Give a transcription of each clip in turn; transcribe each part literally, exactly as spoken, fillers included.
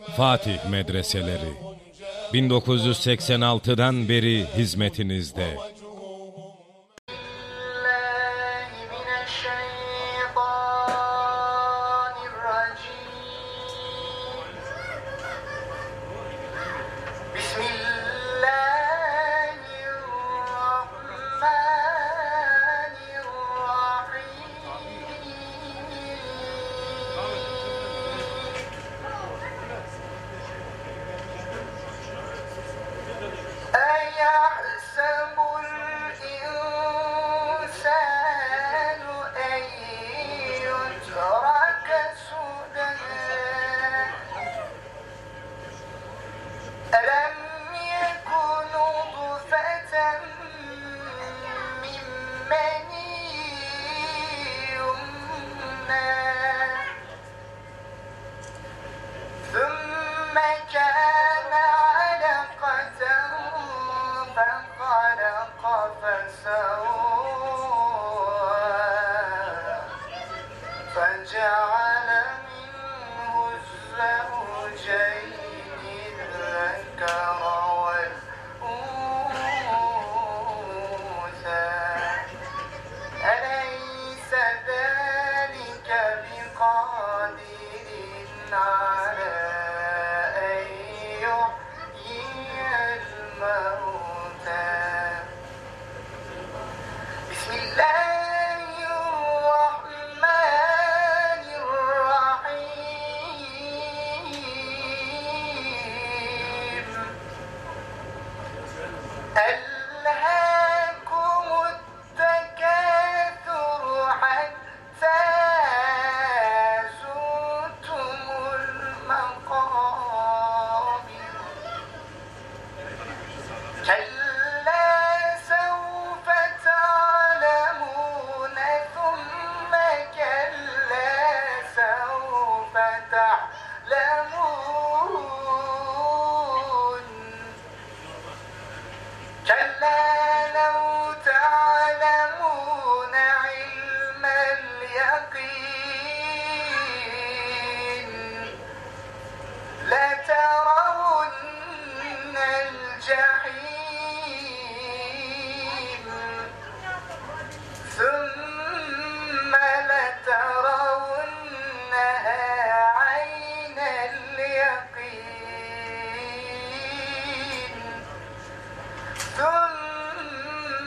Fatih Medreseleri bin dokuz yüz seksen altıdan beri hizmetinizde. فجعل منه الزوجين الذكر والأنثى أليس ذلك بقادر على أن يحيي الموتى بسم الله ألهاكم التكاثر حتى زرتم المقابر كلا سوف تعلمون ثم كلا سوف تعلمون كلا لو تعلمون علم اليقين لترون الجحيم ثم لترونها عين اليقين ثم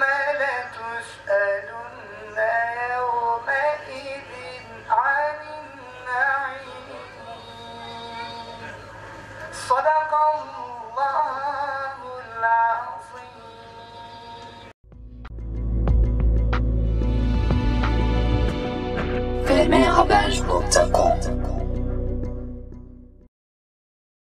لتسألن يومئذ عن النعيم صدق الله العظيم. فيلم رباج نقطة كوم